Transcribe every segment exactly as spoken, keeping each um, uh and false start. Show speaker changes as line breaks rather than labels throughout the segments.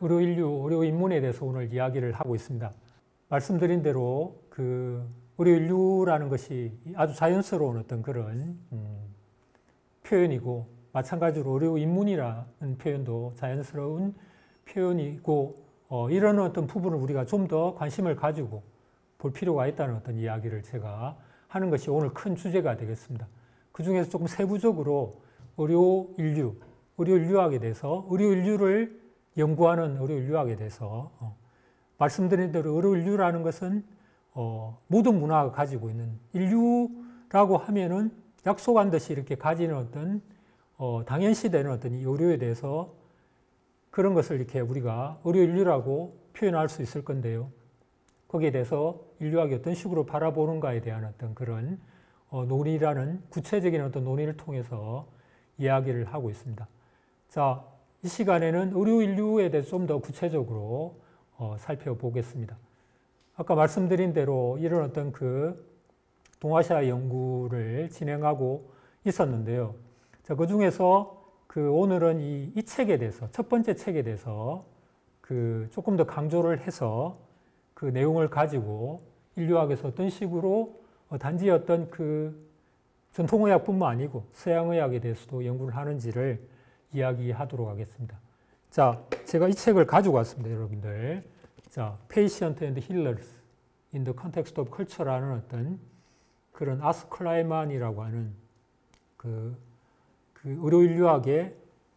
의료 인류, 의료 인문에 대해서 오늘 이야기를 하고 있습니다. 말씀드린 대로 그 의료 인류라는 것이 아주 자연스러운 어떤 그런 음, 표현이고, 마찬가지로 의료 인문이라는 표현도 자연스러운 표현이고, 어, 이런 어떤 부분을 우리가 좀 더 관심을 가지고 볼 필요가 있다는 어떤 이야기를 제가 하는 것이 오늘 큰 주제가 되겠습니다. 그 중에서 조금 세부적으로 의료 인류, 의료 인류학에 대해서, 의료 인류를 연구하는 의료 인류학에 대해서 어, 말씀드린 대로 의료 인류라는 것은 어, 모든 문화가 가지고 있는, 인류라고 하면은 약속한 듯이 이렇게 가지는 어떤 어, 당연시되는 어떤 이 의료에 대해서 그런 것을 이렇게 우리가 의료 인류라고 표현할 수 있을 건데요. 거기에 대해서 인류학이 어떤 식으로 바라보는가에 대한 어떤 그런 어, 논의라는 구체적인 어떤 논의를 통해서 이야기를 하고 있습니다. 자, 이 시간에는 의료 인류에 대해서 좀 더 구체적으로 어, 살펴보겠습니다. 아까 말씀드린 대로 이런 어떤 그 동아시아 연구를 진행하고 있었는데요. 자, 그 중에서 그 오늘은 이, 이 책에 대해서, 첫 번째 책에 대해서 그 조금 더 강조를 해서 그 내용을 가지고 인류학에서 어떤 식으로 어, 단지 어떤 그 전통의학뿐만 아니고 서양의학에 대해서도 연구를 하는지를 이야기하도록 하겠습니다. 자, 제가 이 책을 가지고 왔습니다, 여러분들. 자, Patient and Healers in the Context of Culture라는 어떤 그런 아스 클라이만이라고 하는 그, 그 의료인류학의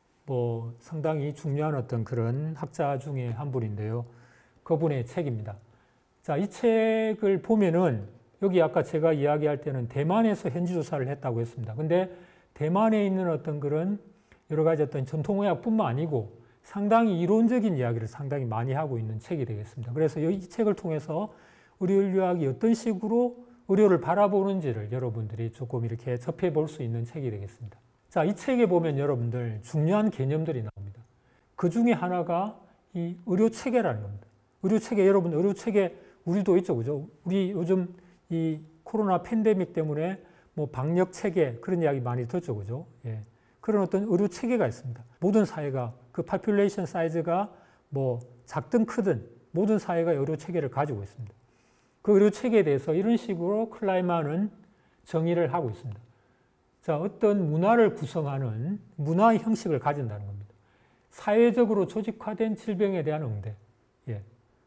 뭐 상당히 중요한 어떤 그런 학자 중에 한 분인데요. 그분의 책입니다. 자, 이 책을 보면은 여기 아까 제가 이야기할 때는 대만에서 현지 조사를 했다고 했습니다. 근데 대만에 있는 어떤 그런 여러 가지 어떤 전통의학뿐만 아니고 상당히 이론적인 이야기를 상당히 많이 하고 있는 책이 되겠습니다. 그래서 이 책을 통해서 의료인류학이 어떤 식으로 의료를 바라보는지를 여러분들이 조금 이렇게 접해 볼 수 있는 책이 되겠습니다. 자, 이 책에 보면 여러분들 중요한 개념들이 나옵니다. 그 중에 하나가 이 의료체계라는 겁니다. 의료체계, 여러분 의료체계 우리도 있죠, 그죠? 우리 요즘 이 코로나 팬데믹 때문에 뭐 방역체계 그런 이야기 많이 듣죠, 그죠? 예. 그런 어떤 의료체계가 있습니다. 모든 사회가 그 파퓰레이션 사이즈가 뭐 작든 크든 모든 사회가 의료체계를 가지고 있습니다. 그 의료체계에 대해서 이런 식으로 클라이만은 정의를 하고 있습니다. 자, 어떤 문화를 구성하는 문화의 형식을 가진다는 겁니다. 사회적으로 조직화된 질병에 대한 응대. 예.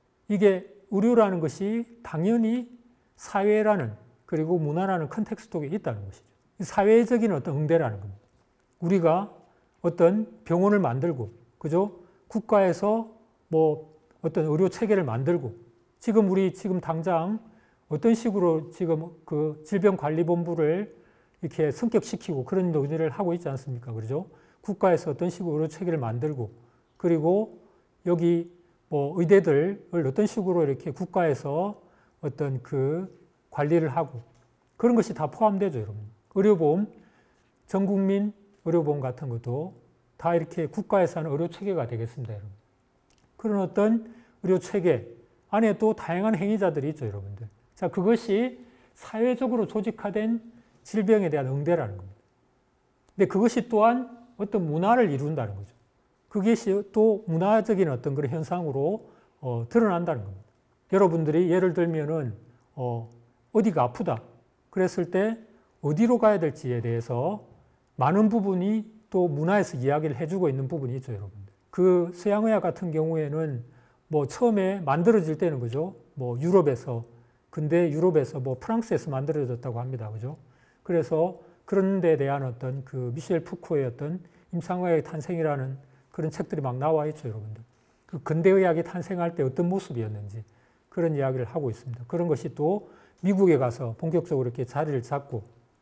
이게 의료라는 것이 당연히 사회라는 그리고 문화라는 컨텍스트 속에 있다는 것이죠. 사회적인 어떤 응대라는 겁니다. 우리가 어떤 병원을 만들고, 그죠? 국가에서 뭐 어떤 의료 체계를 만들고, 지금 우리 지금 당장 어떤 식으로 지금 그 질병관리본부를 이렇게 성격시키고 그런 논의를 하고 있지 않습니까? 그죠? 국가에서 어떤 식으로 의료 체계를 만들고, 그리고 여기 뭐 의대들을 어떤 식으로 이렇게 국가에서 어떤 그 관리를 하고, 그런 것이 다 포함되죠, 여러분. 의료보험, 전국민 의료보험 같은 것도 다 이렇게 국가에서 하는 의료체계가 되겠습니다, 여러분. 그런 어떤 의료체계 안에 또 다양한 행위자들이 있죠, 여러분들. 자, 그것이 사회적으로 조직화된 질병에 대한 응대라는 겁니다. 근데 그것이 또한 어떤 문화를 이룬다는 거죠. 그것이 또 문화적인 어떤 그런 현상으로 어, 드러난다는 겁니다. 여러분들이 예를 들면은 어, 어디가 아프다 그랬을 때 어디로 가야 될지에 대해서 많은 부분이 또 문화에서 이야기를 해주고 있는 부분이 있죠, 여러분들. 그 서양의학 같은 경우에는 뭐 처음에 만들어질 때는 그죠, 뭐 유럽에서, 근데 유럽에서 뭐 프랑스에서 만들어졌다고 합니다, 그죠? 그래서 그런 데 대한 어떤 그 미셸 푸코의 어떤 임상의학의 탄생이라는 그런 책들이 막 나와 있죠, 여러분들. 그 근대의학이 탄생할 때 어떤 모습이었는지 그런 이야기를 하고 있습니다. 그런 것이 또 미국에 가서 본격적으로 이렇게 자리를 잡고,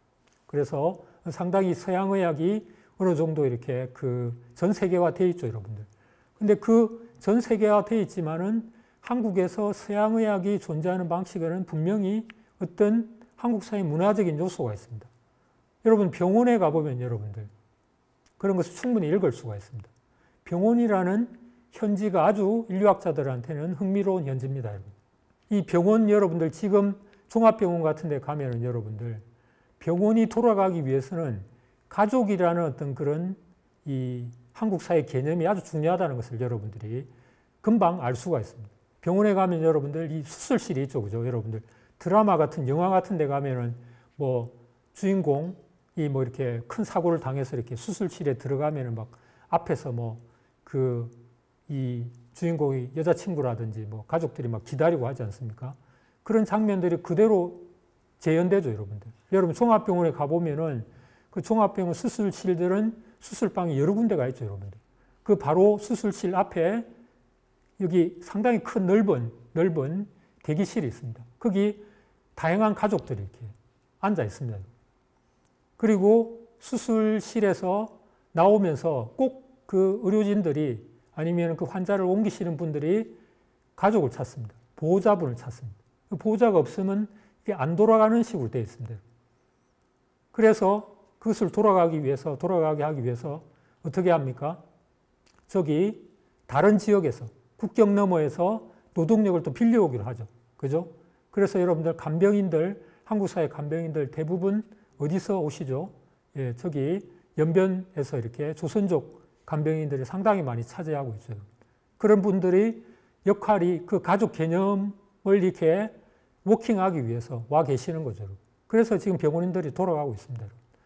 그래서 상당히 서양의학이 어느 정도 이렇게 그 전 세계화 되어 있죠, 여러분들. 근데 그 전 세계화 되어 있지만은 한국에서 서양의학이 존재하는 방식에는 분명히 어떤 한국 사회 문화적인 요소가 있습니다. 여러분 병원에 가보면 여러분들 그런 것을 충분히 읽을 수가 있습니다. 병원이라는 현지가 아주 인류학자들한테는 흥미로운 현지입니다, 여러분. 이 병원 여러분들 지금 종합병원 같은 데 가면은 여러분들 병원이 돌아가기 위해서는 가족이라는 어떤 그런 이 한국 사회 개념이 아주 중요하다는 것을 여러분들이 금방 알 수가 있습니다. 병원에 가면 여러분들 이 수술실이 있죠. 그죠? 여러분들 드라마 같은 영화 같은 데 가면은 뭐 주인공이 뭐 이렇게 큰 사고를 당해서 이렇게 수술실에 들어가면은 막 앞에서 뭐 그 이 주인공의 여자친구라든지 뭐 가족들이 막 기다리고 하지 않습니까? 그런 장면들이 그대로 재현되죠, 여러분들. 여러분 종합병원에 가보면은 그 종합병원 수술실들은 수술방이 여러 군데가 있죠, 여러분들. 그 바로 수술실 앞에 여기 상당히 큰 넓은, 넓은 대기실이 있습니다. 거기 다양한 가족들이 이렇게 앉아 있습니다. 그리고 수술실에서 나오면서 꼭 그 의료진들이 아니면 그 환자를 옮기시는 분들이 가족을 찾습니다. 보호자분을 찾습니다. 그 보호자가 없으면 이게 안 돌아가는 식으로 되어 있습니다. 그래서 그것을 돌아가기 위해서, 돌아가게 하기 위해서 어떻게 합니까? 저기 다른 지역에서, 국경 너머에서 노동력을 또 빌려오기로 하죠. 그죠? 그래서 여러분들 간병인들, 한국 사회 간병인들 대부분 어디서 오시죠? 예, 저기 연변에서 이렇게 조선족 간병인들이 상당히 많이 차지하고 있어요. 그런 분들이 역할이 그 가족 개념을 이렇게 워킹하기 위해서 와 계시는 거죠. 그래서 지금 병원인들이 돌아가고 있습니다.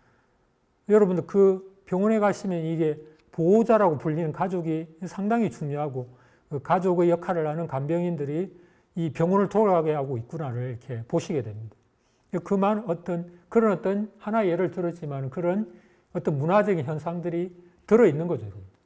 여러분들 그 병원에 가시면 이게 보호자라고 불리는 가족이 상당히 중요하고 그 가족의 역할을 하는 간병인들이 이 병원을 돌아가게 하고 있구나를 이렇게 보시게 됩니다. 그만 어떤 그런 어떤 하나의 예를 들었지만 그런 어떤 문화적인 현상들이 들어있는 거죠.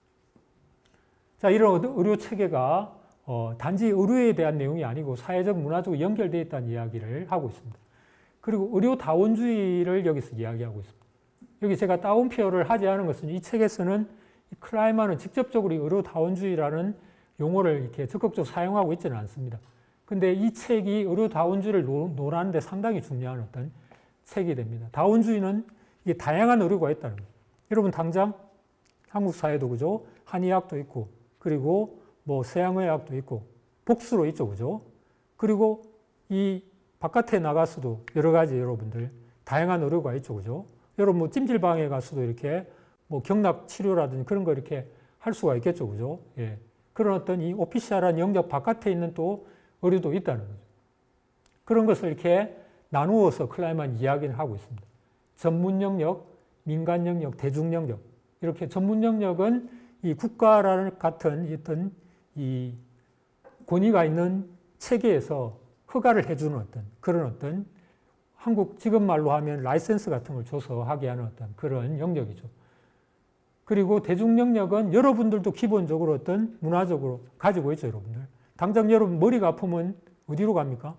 자, 이런 의료 체계가 어, 단지 의료에 대한 내용이 아니고 사회적, 문화적으로 연결되어 있다는 이야기를 하고 있습니다. 그리고 의료다원주의를 여기서 이야기하고 있습니다. 여기 제가 다운표를 하지 않은 것은 이 책에서는 클라이만은 직접적으로 의료다원주의라는 용어를 이렇게 적극적으로 사용하고 있지는 않습니다. 근데 이 책이 의료다원주의를 논하는데 상당히 중요한 어떤 책이 됩니다. 다원주의는 이게 다양한 의료가 있다는 거예요. 여러분 당장 한국 사회도 그죠? 한의학도 있고, 그리고 뭐 서양의학도 있고, 복수로 있죠, 그죠? 그리고 이 바깥에 나가서도 여러 가지 여러분들 다양한 의료가 있죠, 그죠? 여러분 뭐 찜질방에 가서도 이렇게 뭐 경락 치료라든지 그런 거 이렇게 할 수가 있겠죠, 그죠? 예. 그런 어떤 이 오피셜한 영역 바깥에 있는 또 의료도 있다는 거죠. 그런 것을 이렇게 나누어서 클라이만 이야기를 하고 있습니다. 전문 영역, 민간 영역, 대중 영역. 이렇게 전문 영역은 이 국가라는 같은 어떤 이 권위가 있는 체계에서 허가를 해주는 어떤 그런 어떤 한국 지금 말로 하면 라이센스 같은 걸 줘서 하게 하는 어떤 그런 영역이죠. 그리고 대중 영역은 여러분들도 기본적으로 어떤 문화적으로 가지고 있죠, 여러분들. 당장 여러분 머리가 아프면 어디로 갑니까?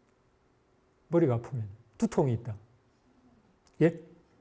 머리가 아프면 두통이 있다. 예?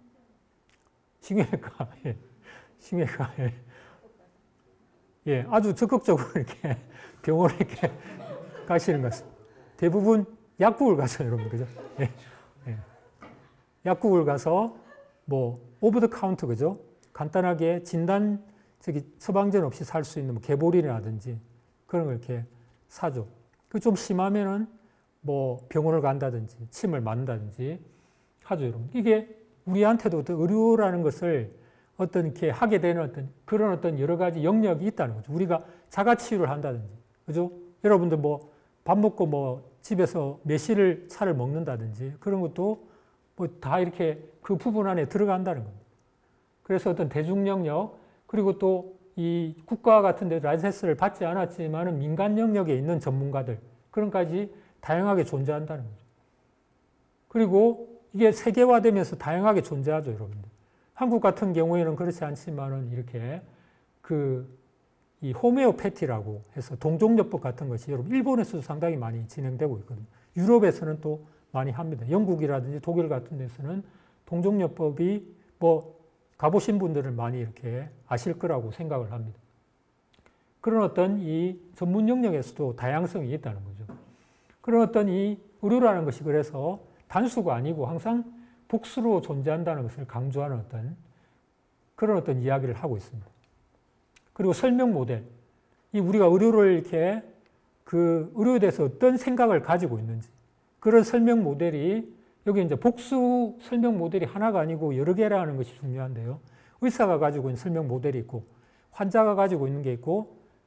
신경외과. 예. 신경외과. 예. 예, 아주 적극적으로 이렇게 병원에 이렇게 가시는 것 같습니다. 대부분 약국을 가서 여러분, 그죠? 예. 예. 약국을 가서 뭐 오브 더 카운터, 그죠? 간단하게 진단, 저기 처방전 없이 살 수 있는 뭐 개보린이라든지 그런 걸 이렇게 사죠. 그 좀 심하면은 뭐 병원을 간다든지 침을 맞는다든지 하죠, 여러분. 이게 우리한테도 어떤 의료라는 것을 어떤 이렇게 하게 되는 어떤 그런 어떤 여러 가지 영역이 있다는 거죠. 우리가 자가치유를 한다든지, 그죠? 여러분들 뭐 밥 먹고 뭐 집에서 매실을 차를 먹는다든지 그런 것도 뭐 다 이렇게 그 부분 안에 들어간다는 겁니다. 그래서 어떤 대중 영역, 그리고 또 이 국가 같은 데 라이센스를 받지 않았지만은 민간 영역에 있는 전문가들, 그런까지 다양하게 존재한다는 거죠. 그리고 이게 세계화되면서 다양하게 존재하죠, 여러분들. 한국 같은 경우에는 그렇지 않지만은 이렇게 그 이 호메오패티라고 해서 동종요법 같은 것이 여러분 일본에서도 상당히 많이 진행되고 있거든요. 유럽에서는 또 많이 합니다. 영국이라든지 독일 같은 데서는 동종요법이 뭐 가보신 분들은 많이 이렇게 아실 거라고 생각을 합니다. 그런 어떤 이 전문 영역에서도 다양성이 있다는 거죠. 그런 어떤 이 의료라는 것이 그래서 단수가 아니고 항상 복수로 존재한다는 것을 강조하는 어떤 그런 어떤 이야기를 하고 있습니다. 그리고 설명 모델. 이 우리가 의료를 이렇게 그 의료에 대해서 어떤 생각을 가지고 있는지 그런 설명 모델이 여기 이제 복수 설명 모델이 하나가 아니고 여러 개라는 것이 중요한데요. 의사가 가지고 있는 설명 모델이 있고 환자가 가지고 있는 게 있고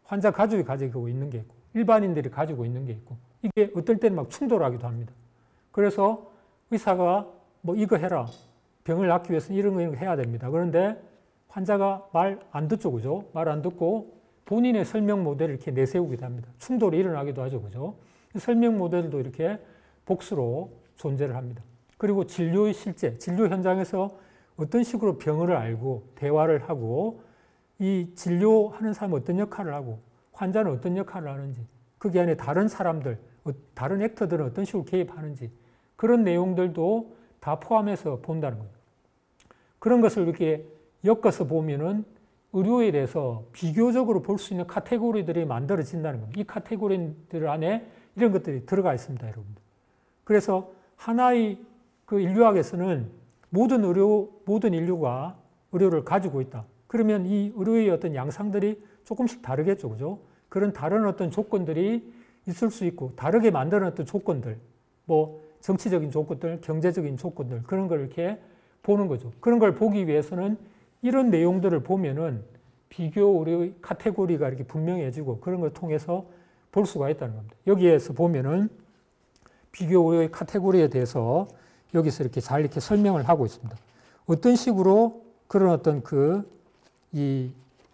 환자 가족이 가지고 있는 게 있고 일반인들이 가지고 있는 게 있고 이게 어떨 때는 막 충돌하기도 합니다. 그래서 의사가 뭐 이거 해라. 병을 낫기 위해서는 이런 거 이런 거 해야 됩니다. 그런데 환자가 말 안 듣죠. 그죠? 말 안 듣고 본인의 설명 모델을 이렇게 내세우기도 합니다. 충돌이 일어나기도 하죠. 그죠? 설명 모델도 이렇게 복수로 존재를 합니다. 그리고 진료의 실제, 진료 현장에서 어떤 식으로 병을 알고 대화를 하고 이 진료하는 사람은 어떤 역할을 하고 환자는 어떤 역할을 하는지 거기 안에 다른 사람들, 다른 액터들은 어떤 식으로 개입하는지 그런 내용들도 다 포함해서 본다는 거예요. 그런 것을 이렇게 엮어서 보면은 의료에 대해서 비교적으로 볼 수 있는 카테고리들이 만들어진다는 겁니다. 이 카테고리들 안에 이런 것들이 들어가 있습니다, 여러분들. 그래서 하나의 그 인류학에서는 모든 의료, 모든 인류가 의료를 가지고 있다. 그러면 이 의료의 어떤 양상들이 조금씩 다르겠죠, 그죠? 그런 다른 어떤 조건들이 있을 수 있고, 다르게 만드는 어떤 조건들, 뭐, 정치적인 조건들, 경제적인 조건들, 그런 걸 이렇게 보는 거죠. 그런 걸 보기 위해서는 이런 내용들을 보면은 비교 의료의 카테고리가 이렇게 분명해지고 그런 걸 통해서 볼 수가 있다는 겁니다. 여기에서 보면은 비교 의료의 카테고리에 대해서 여기서 이렇게 잘 이렇게 설명을 하고 있습니다. 어떤 식으로 그런 어떤 그, 이,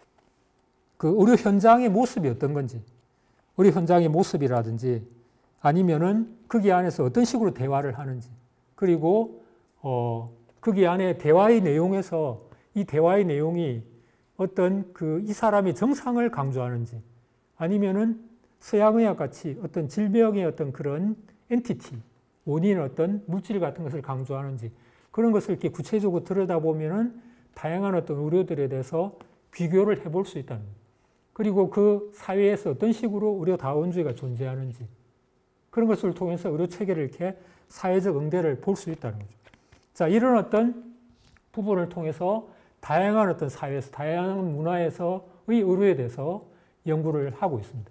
그 의료 현장의 모습이 어떤 건지, 의료 현장의 모습이라든지 아니면은 거기 안에서 어떤 식으로 대화를 하는지, 그리고, 어, 거기 안에 대화의 내용에서 이 대화의 내용이 어떤 그 이 사람의 정상을 강조하는지 아니면은 서양의학 같이 어떤 질병의 어떤 그런 엔티티, 원인 어떤 물질 같은 것을 강조하는지 그런 것을 이렇게 구체적으로 들여다보면은 다양한 어떤 의료들에 대해서 비교를 해볼 수 있다는 거예요. 그리고 그 사회에서 어떤 식으로 의료다원주의가 존재하는지 그런 것을 통해서 의료 체계를 이렇게 사회적 응대를 볼 수 있다는 거죠. 자, 이런 어떤 부분을 통해서 다양한 어떤 사회에서, 다양한 문화에서의 의료에 대해서 연구를 하고 있습니다.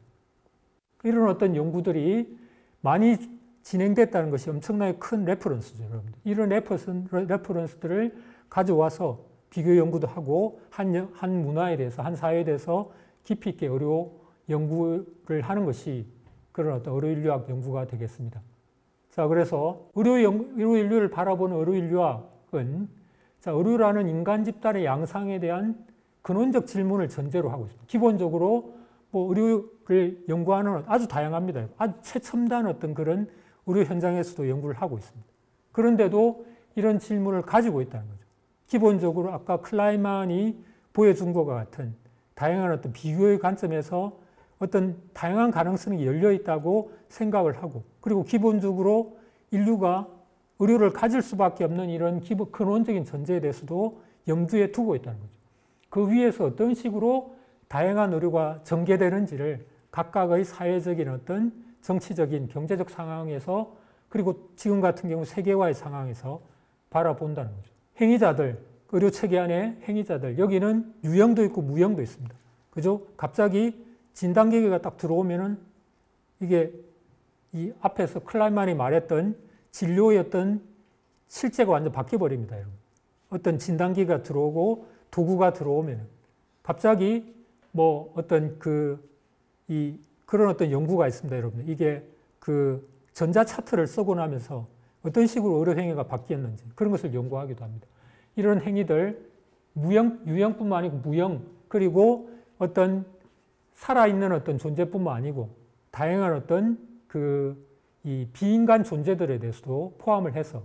이런 어떤 연구들이 많이 진행됐다는 것이 엄청나게 큰 레퍼런스죠, 여러분들. 이런 레퍼런스들을 가져와서 비교 연구도 하고 한, 한 문화에 대해서, 한 사회에 대해서 깊이 있게 의료 연구를 하는 것이 그런 어떤 의료인류학 연구가 되겠습니다. 자, 그래서 의료, 연, 의료 인류를 바라보는 의료인류학은 자, 의료라는 인간 집단의 양상에 대한 근원적 질문을 전제로 하고 있습니다. 기본적으로 뭐 의료를 연구하는 아주 다양합니다. 아주 최첨단 어떤 그런 의료 현장에서도 연구를 하고 있습니다. 그런데도 이런 질문을 가지고 있다는 거죠. 기본적으로 아까 클라이만이 보여준 것과 같은 다양한 어떤 비교의 관점에서 어떤 다양한 가능성이 열려 있다고 생각을 하고 그리고 기본적으로 인류가 의료를 가질 수밖에 없는 이런 기본 근원적인 전제에 대해서도 염두에 두고 있다는 거죠. 그 위에서 어떤 식으로 다양한 의료가 전개되는지를 각각의 사회적인 어떤 정치적인 경제적 상황에서 그리고 지금 같은 경우 세계화의 상황에서 바라본다는 거죠. 행위자들, 의료 체계 안에 행위자들, 여기는 유형도 있고 무형도 있습니다. 그죠? 갑자기 진단기계가 딱 들어오면은 이게 이 앞에서 클라이만이 말했던 진료의 어떤 실제가 완전 바뀌어버립니다, 여러분. 어떤 진단기가 들어오고 도구가 들어오면 갑자기 뭐 어떤 그, 이, 그런 어떤 연구가 있습니다, 여러분. 이게 그 전자 차트를 쓰고 나면서 어떤 식으로 의료 행위가 바뀌었는지 그런 것을 연구하기도 합니다. 이런 행위들, 무형, 유형뿐만 아니고 무형, 그리고 어떤 살아있는 어떤 존재뿐만 아니고 다양한 어떤 그 이 비인간 존재들에 대해서도 포함을 해서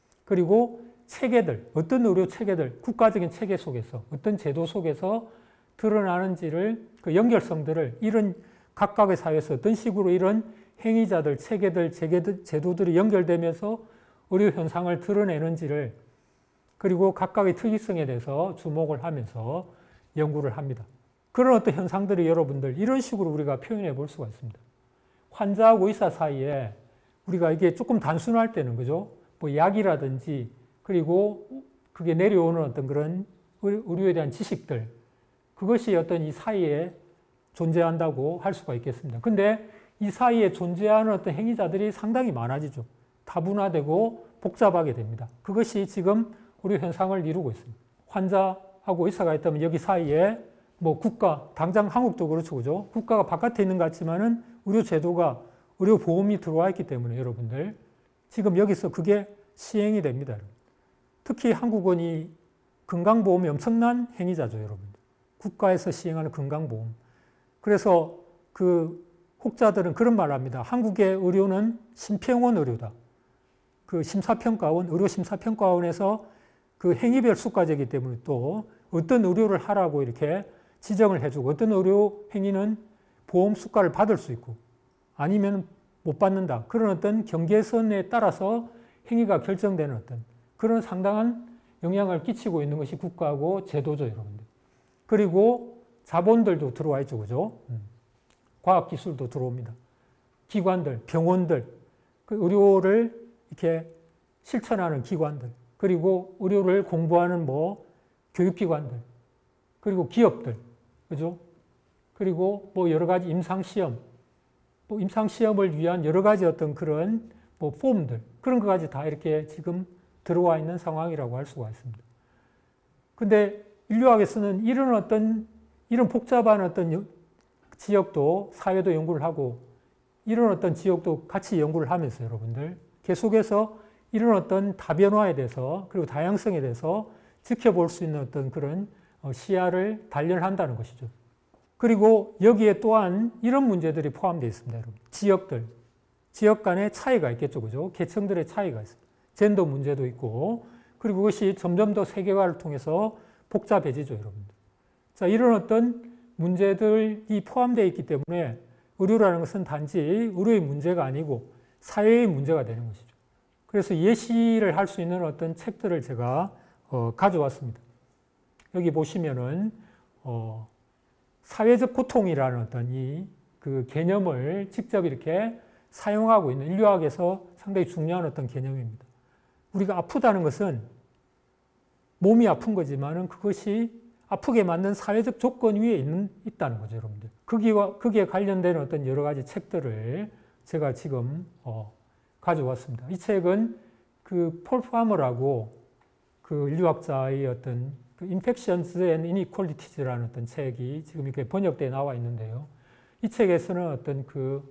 그리고 체계들, 어떤 의료 체계들, 국가적인 체계 속에서 어떤 제도 속에서 드러나는지를 그 연결성들을 이런 각각의 사회에서 어떤 식으로 이런 행위자들, 체계들, 제계들, 제도들이 연결되면서 의료 현상을 드러내는지를 그리고 각각의 특이성에 대해서 주목을 하면서 연구를 합니다. 그런 어떤 현상들이 여러분들 이런 식으로 우리가 표현해 볼 수가 있습니다. 환자하고 의사 사이에 우리가 이게 조금 단순할 때는 그죠? 뭐 약이라든지 그리고 그게 내려오는 어떤 그런 의료에 대한 지식들 그것이 어떤 이 사이에 존재한다고 할 수가 있겠습니다. 근데 이 사이에 존재하는 어떤 행위자들이 상당히 많아지죠. 다분화되고 복잡하게 됩니다. 그것이 지금 의료 현상을 이루고 있습니다. 환자하고 의사가 있다면 여기 사이에 뭐 국가, 당장 한국도 그렇죠. 그죠? 국가가 바깥에 있는 것 같지만은 의료 제도가, 의료 보험이 들어와 있기 때문에 여러분들 지금 여기서 그게 시행이 됩니다. 특히 한국은 이 건강보험이 엄청난 행위자죠, 여러분. 국가에서 시행하는 건강보험. 그래서 그 혹자들은 그런 말을 합니다. 한국의 의료는 심평원 의료다. 그 심사평가원, 의료심사평가원에서 그 행위별 수과제이기 때문에 또 어떤 의료를 하라고 이렇게 지정을 해주고 어떤 의료 행위는 보험 수가를 받을 수 있고 아니면 못 받는다. 그런 어떤 경계선에 따라서 행위가 결정되는 어떤 그런 상당한 영향을 끼치고 있는 것이 국가고 제도죠, 여러분들. 그리고 자본들도 들어와 있죠, 그죠? 과학기술도 들어옵니다. 기관들, 병원들, 그 의료를 이렇게 실천하는 기관들, 그리고 의료를 공부하는 뭐 교육기관들, 그리고 기업들, 그죠? 그리고 뭐 여러 가지 임상시험, 뭐 임상시험을 위한 여러 가지 어떤 그런 뭐 폼들, 그런 것까지 다 이렇게 지금 들어와 있는 상황이라고 할 수가 있습니다. 근데 인류학에서는 이런 어떤, 이런 복잡한 어떤 지역도, 사회도 연구를 하고, 이런 어떤 지역도 같이 연구를 하면서 여러분들 계속해서 이런 어떤 다변화에 대해서, 그리고 다양성에 대해서 지켜볼 수 있는 어떤 그런 시야를 단련한다는 것이죠. 그리고 여기에 또한 이런 문제들이 포함되어 있습니다, 여러분. 지역들, 지역 간의 차이가 있겠죠, 그죠? 계층들의 차이가 있습니다. 젠더 문제도 있고, 그리고 그것이 점점 더 세계화를 통해서 복잡해지죠, 여러분들. 자, 이런 어떤 문제들이 포함되어 있기 때문에 의료라는 것은 단지 의료의 문제가 아니고 사회의 문제가 되는 것이죠. 그래서 예시를 할 수 있는 어떤 책들을 제가 어, 가져왔습니다. 여기 보시면은 어, 사회적 고통이라는 어떤 이 그 개념을 직접 이렇게 사용하고 있는 인류학에서 상당히 중요한 어떤 개념입니다. 우리가 아프다는 것은 몸이 아픈 거지만은 그것이 아프게 만든 사회적 조건 위에 있는, 있다는 거죠, 여러분들. 거기와, 거기에 관련된 어떤 여러 가지 책들을 제가 지금, 어, 가져왔습니다. 이 책은 그 폴 파머라고 그 인류학자의 어떤 그 Infections and Inequalities라는 어떤 책이 지금 이렇게 번역되어 나와 있는데요. 이 책에서는 어떤 그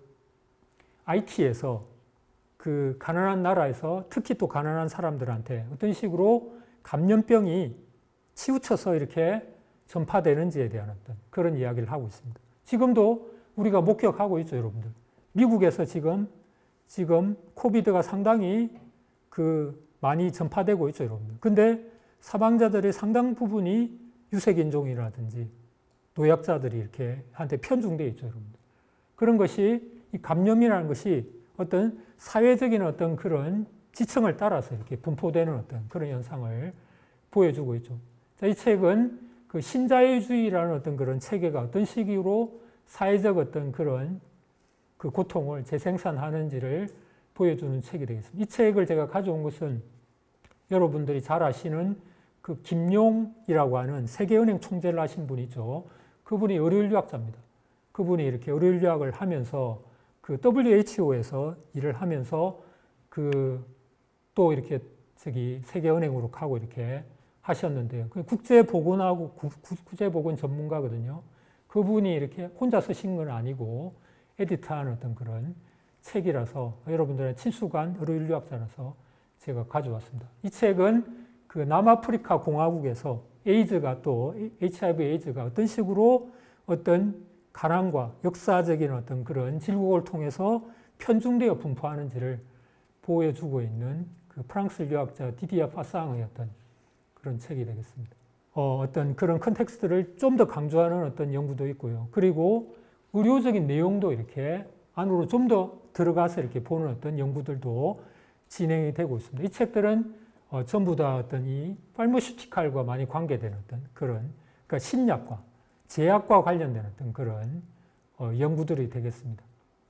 아이티에서 그 가난한 나라에서 특히 또 가난한 사람들한테 어떤 식으로 감염병이 치우쳐서 이렇게 전파되는지에 대한 어떤 그런 이야기를 하고 있습니다. 지금도 우리가 목격하고 있죠, 여러분들. 미국에서 지금, 지금 코비드가 상당히 그 많이 전파되고 있죠, 여러분들. 근데 사망자들의 상당 부분이 유색인종이라든지 노약자들이 이렇게 한테 편중되어 있죠, 여러분들. 그런 것이 이 감염이라는 것이 어떤 사회적인 어떤 그런 지층을 따라서 이렇게 분포되는 어떤 그런 현상을 보여주고 있죠. 자, 이 책은 그 신자유주의라는 어떤 그런 체계가 어떤 식으로 사회적 어떤 그런 그 고통을 재생산하는지를 보여주는 책이 되겠습니다. 이 책을 제가 가져온 것은 여러분들이 잘 아시는 그 김용이라고 하는 세계은행 총재를 하신 분이죠. 그분이 의료인류학자입니다. 그분이 이렇게 의료인류학을 하면서 그 더블유에이치오에서 일을 하면서 그 또 이렇게 저기 세계은행으로 가고 이렇게 하셨는데요. 국제보건하고 국제보건 전문가거든요. 그분이 이렇게 혼자 쓰신 건 아니고 에디트한 어떤 그런 책이라서 여러분들의 친숙한 의료인류학자라서 제가 가져왔습니다. 이 책은 그 남아프리카 공화국에서 에이즈가 또 에이치아이브이 에이즈가 어떤 식으로 어떤 가난과 역사적인 어떤 그런 질곡을 통해서 편중되어 분포하는지를 보여주고 있는 그 프랑스 인류학자 디디아 파상의 어떤 그런 책이 되겠습니다. 어, 어떤 그런 컨텍스트를 좀 더 강조하는 어떤 연구도 있고요. 그리고 의료적인 내용도 이렇게 안으로 좀 더 들어가서 이렇게 보는 어떤 연구들도 진행이 되고 있습니다. 이 책들은 어, 전부 다 어떤 이 파르마슈티칼과 많이 관계되는 어떤 그런, 그러니까 신약과 제약과 관련된 어떤 그런 어, 연구들이 되겠습니다.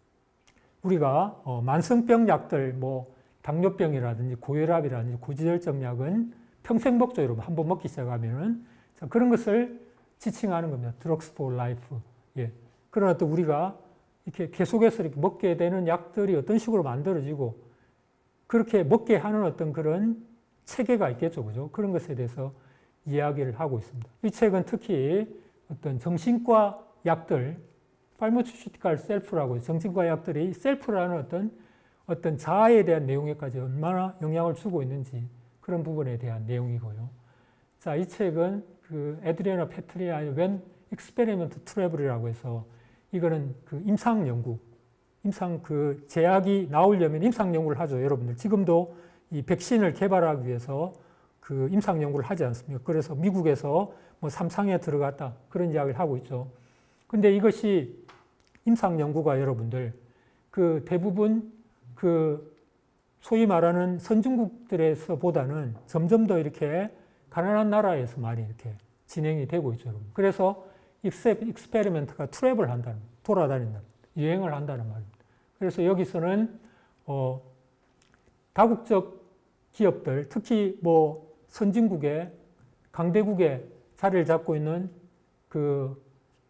우리가 어, 만성병 약들, 뭐 당뇨병이라든지 고혈압이라든지 고지혈증 약은 평생 먹죠, 여러분. 한번 먹기 시작하면은. 자, 그런 것을 지칭하는 겁니다. Drugs for life. 예. 그러나 또 우리가 이렇게 계속해서 이렇게 먹게 되는 약들이 어떤 식으로 만들어지고 그렇게 먹게 하는 어떤 그런 체계가 있겠죠, 그죠? 그런 것에 대해서 이야기를 하고 있습니다. 이 책은 특히 어떤 정신과 약들, Pharmaceutical Self라고 정신과 약들이 셀프라는 어떤 어떤 자아에 대한 내용에까지 얼마나 영향을 주고 있는지 그런 부분에 대한 내용이고요. 자, 이 책은 그 에드리아나 페트리나의 When Experiment Travel이라고 해서 이거는 그 임상 연구, 임상 그 제약이 나오려면 임상 연구를 하죠, 여러분들. 지금도 이 백신을 개발하기 위해서 그 임상 연구를 하지 않습니까? 그래서 미국에서 뭐 삼상에 들어갔다 그런 이야기를 하고 있죠. 근데 이것이 임상 연구가 여러분들 그 대부분 그 소위 말하는 선진국들에서보다는 점점 더 이렇게 가난한 나라에서 많이 이렇게 진행이 되고 있죠, 여러분. 그래서 익스페리멘트가 트래블 한다는, 돌아다닌다, 유행을 한다는 말입니다. 그래서 여기서는 어, 다국적 기업들, 특히 뭐 선진국의 강대국에 자리를 잡고 있는 그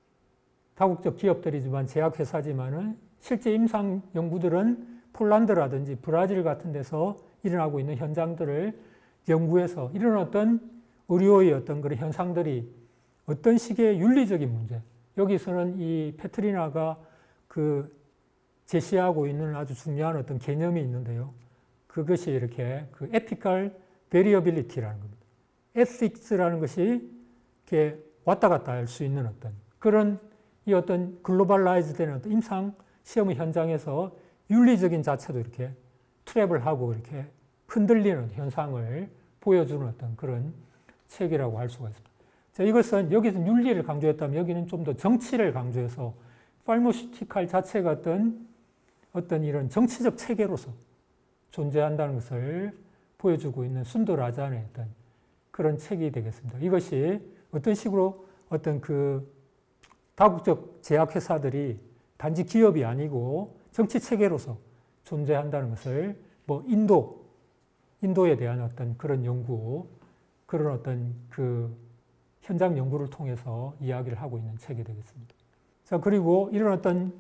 다국적 기업들이지만 제약회사지만은 실제 임상 연구들은 폴란드라든지 브라질 같은 데서 일어나고 있는 현장들을 연구해서 이런 어떤 의료의 어떤 그런 현상들이 어떤 식의 윤리적인 문제, 여기서는 이 페트리나가 그 제시하고 있는 아주 중요한 어떤 개념이 있는데요. 그것이 이렇게 그 ethical variability라는 겁니다. ethics라는 것이 이렇게 왔다 갔다 할 수 있는 어떤 그런 이 어떤 글로벌라이즈 되는 어떤 임상 시험의 현장에서 윤리적인 자체도 이렇게 트래블하고 이렇게 흔들리는 현상을 보여주는 어떤 그런 책이라고 할 수가 있습니다. 자, 이것은 여기서 윤리를 강조했다면 여기는 좀 더 정치를 강조해서 팔마시티칼 자체가 어떤 어떤 이런 정치적 체계로서 존재한다는 것을 보여주고 있는 순도 라잔의 어떤 그런 책이 되겠습니다. 이것이 어떤 식으로 어떤 그 다국적 제약회사들이 단지 기업이 아니고 정치 체계로서 존재한다는 것을 뭐 인도, 인도에 대한 어떤 그런 연구, 그런 어떤 그 현장 연구를 통해서 이야기를 하고 있는 책이 되겠습니다. 자, 그리고 이런 어떤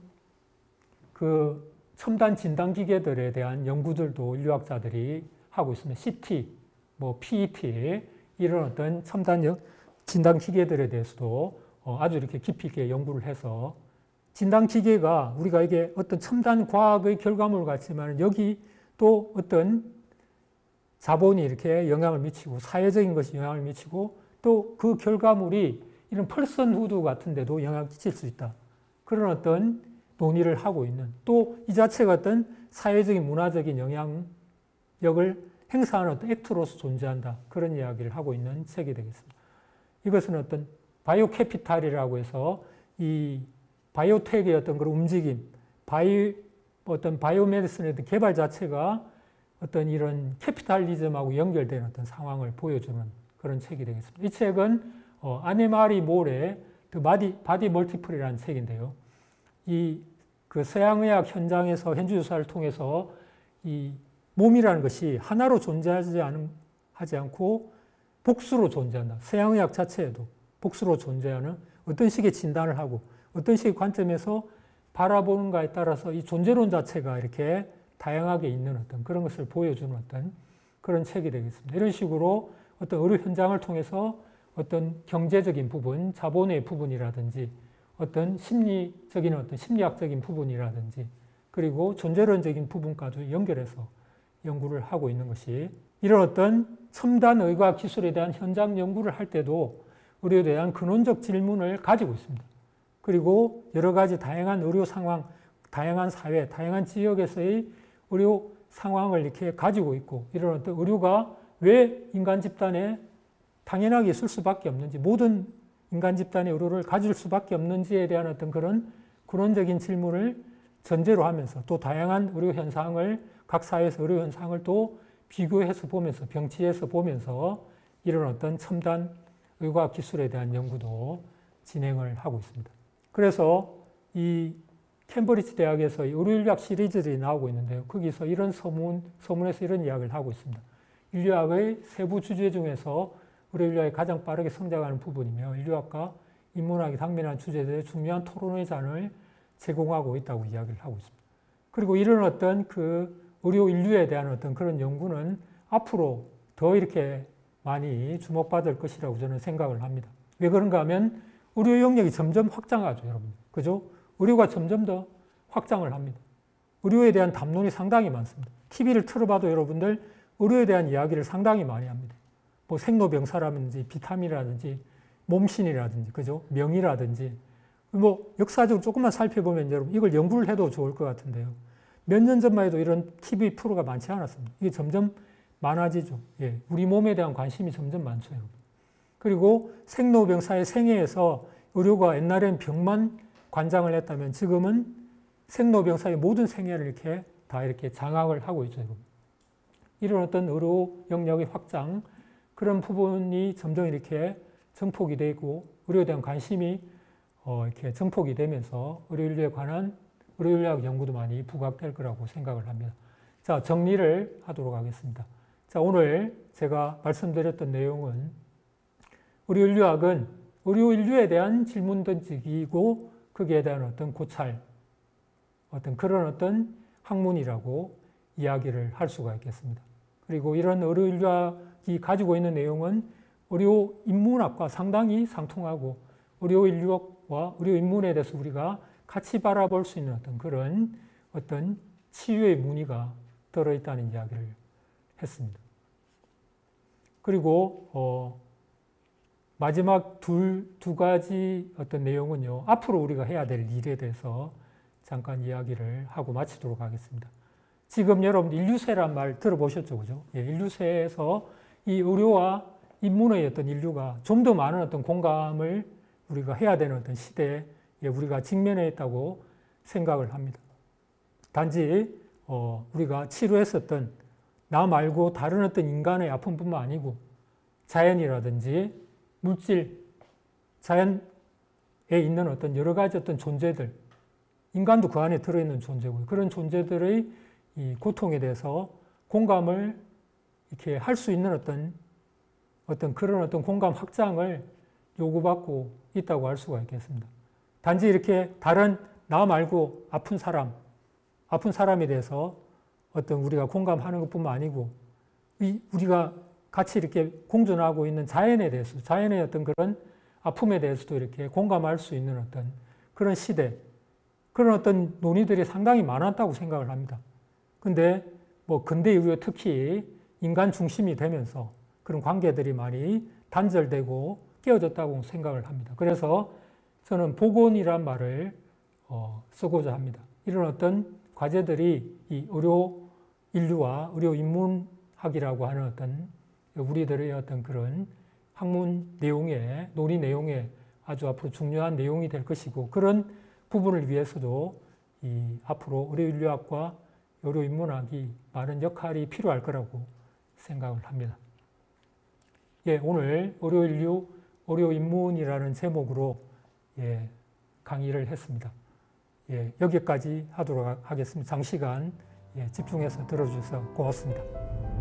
그 첨단 진단 기계들에 대한 연구들도 인류학자들이 하고 있습니다. 씨티, 뭐 피이티 이런 어떤 첨단 진단 기계들에 대해서도 아주 이렇게 깊이 있게 연구를 해서 진단 기계가 우리가 이게 어떤 첨단 과학의 결과물 같지만 여기 또 어떤 자본이 이렇게 영향을 미치고 사회적인 것이 영향을 미치고 또 그 결과물이 이런 펄슨후드 같은 데도 영향을 끼칠 수 있다. 그런 어떤 논의를 하고 있는 또 이 자체가 어떤 사회적인 문화적인 영향력을 행사하는 어떤 액트로서 존재한다. 그런 이야기를 하고 있는 책이 되겠습니다. 이것은 어떤 바이오 캐피탈이라고 해서 이 바이오텍의 어떤 그런 움직임, 바이, 어떤 바이오 메디슨의 어떤 개발 자체가 어떤 이런 캐피탈리즘하고 연결되는 어떤 상황을 보여주는 그런 책이 되겠습니다. 이 책은 어, 아네마리 몰의 그 바디, 바디 멀티플이라는 책인데요. 이 그 서양의학 현장에서 현주조사를 통해서 이 몸이라는 것이 하나로 존재하지 않은, 하지 않고 복수로 존재한다. 서양의학 자체에도 복수로 존재하는 어떤 식의 진단을 하고 어떤 식의 관점에서 바라보는가에 따라서 이 존재론 자체가 이렇게 다양하게 있는 어떤 그런 것을 보여주는 어떤 그런 책이 되겠습니다. 이런 식으로 어떤 의료 현장을 통해서 어떤 경제적인 부분, 자본의 부분이라든지 어떤 심리적인 어떤 심리학적인 부분이라든지 그리고 존재론적인 부분까지 연결해서 연구를 하고 있는 것이 이런 어떤 첨단 의과 기술에 대한 현장 연구를 할 때도 의료에 대한 근원적 질문을 가지고 있습니다. 그리고 여러 가지 다양한 의료 상황, 다양한 사회, 다양한 지역에서의 의료 상황을 이렇게 가지고 있고 이런 어떤 의료가 왜 인간 집단에 당연하게 있을 수밖에 없는지 모든 인간 집단의 의료를 가질 수밖에 없는지에 대한 어떤 그런 근원적인 질문을 전제로 하면서 또 다양한 의료 현상을 각 사회에서 의료 현상을 또 비교해서 보면서 병치해서 보면서 이런 어떤 첨단 의과 기술에 대한 연구도 진행을 하고 있습니다. 그래서 이 캠브리지 대학에서 의료인류학 시리즈들이 나오고 있는데요. 거기서 이런 서문, 서문에서 이런 이야기를 하고 있습니다. 인류학의 세부 주제 중에서 의료인류학이 가장 빠르게 성장하는 부분이며 인류학과 인문학이 당면한 주제들의 중요한 토론의 장을 제공하고 있다고 이야기를 하고 있습니다. 그리고 이런 어떤 그 의료 인류에 대한 어떤 그런 연구는 앞으로 더 이렇게 많이 주목받을 것이라고 저는 생각을 합니다. 왜 그런가 하면 의료 영역이 점점 확장하죠, 여러분. 그죠? 의료가 점점 더 확장을 합니다. 의료에 대한 담론이 상당히 많습니다. 티비를 틀어봐도 여러분들 의료에 대한 이야기를 상당히 많이 합니다. 뭐 생로병사라든지 비타민이라든지 몸신이라든지, 그죠? 명이라든지, 뭐 역사적으로 조금만 살펴보면 여러분 이걸 연구를 해도 좋을 것 같은데요. 몇 년 전만 해도 이런 티비 프로가 많지 않았습니다. 이게 점점 많아지죠. 예, 우리 몸에 대한 관심이 점점 많죠, 여러분. 그리고 생로병사의 생애에서 의료가 옛날엔 병만 관장을 했다면 지금은 생로병사의 모든 생애를 이렇게 다 이렇게 장악을 하고 있죠, 여러분. 이런 어떤 의료 영역의 확장, 그런 부분이 점점 이렇게 증폭이 되고 의료에 대한 관심이 어 이렇게 증폭이 되면서 의료인류에 관한 의료인류학 연구도 많이 부각될 거라고 생각을 합니다. 자, 정리를 하도록 하겠습니다. 자, 오늘 제가 말씀드렸던 내용은 의료인류학은 의료인류에 대한 질문 던지기이고 거기에 대한 어떤 고찰, 어떤 그런 어떤 학문이라고 이야기를 할 수가 있겠습니다. 그리고 이런 의료인류학이 가지고 있는 내용은 의료인문학과 상당히 상통하고 의료인류학과 의료인문에 대해서 우리가 같이 바라볼 수 있는 어떤 그런 어떤 치유의 무늬가 들어있다는 이야기를 했습니다. 그리고 어 마지막 둘, 두 가지 어떤 내용은요, 앞으로 우리가 해야 될 일에 대해서 잠깐 이야기를 하고 마치도록 하겠습니다. 지금 여러분 인류세란 말 들어보셨죠, 그죠? 예, 인류세에서 이 의료와 인문의 어떤 인류가 좀 더 많은 어떤 공감을 우리가 해야 되는 어떤 시대에 우리가 직면해 있다고 생각을 합니다. 단지 어, 우리가 치료했었던 나 말고 다른 어떤 인간의 아픔뿐만 아니고 자연이라든지 물질, 자연에 있는 어떤 여러 가지 어떤 존재들, 인간도 그 안에 들어있는 존재고요. 그런 존재들의 이 고통에 대해서 공감을 이렇게 할 수 있는 어떤 어떤 그런 어떤 공감 확장을 요구받고 있다고 할 수가 있겠습니다. 단지 이렇게 다른 나 말고 아픈 사람, 아픈 사람에 대해서 어떤 우리가 공감하는 것뿐만 아니고 이 우리가 같이 이렇게 공존하고 있는 자연에 대해서, 자연의 어떤 그런 아픔에 대해서도 이렇게 공감할 수 있는 어떤 그런 시대, 그런 어떤 논의들이 상당히 많았다고 생각을 합니다. 근데 뭐 근대 이후에 특히 인간 중심이 되면서 그런 관계들이 많이 단절되고 깨어졌다고 생각을 합니다. 그래서 저는 복원이란 말을 어, 쓰고자 합니다. 이런 어떤 과제들이 이 의료 인류와 의료 인문학이라고 하는 어떤 우리들의 어떤 그런 학문 내용에, 논의 내용에 아주 앞으로 중요한 내용이 될 것이고, 그런 부분을 위해서도 이 앞으로 의료인류학과 의료인문학이 많은 역할이 필요할 거라고 생각을 합니다. 예, 오늘 의료인류, 의료인문이라는 제목으로 예, 강의를 했습니다. 예, 여기까지 하도록 하겠습니다. 장시간 예, 집중해서 들어주셔서 고맙습니다.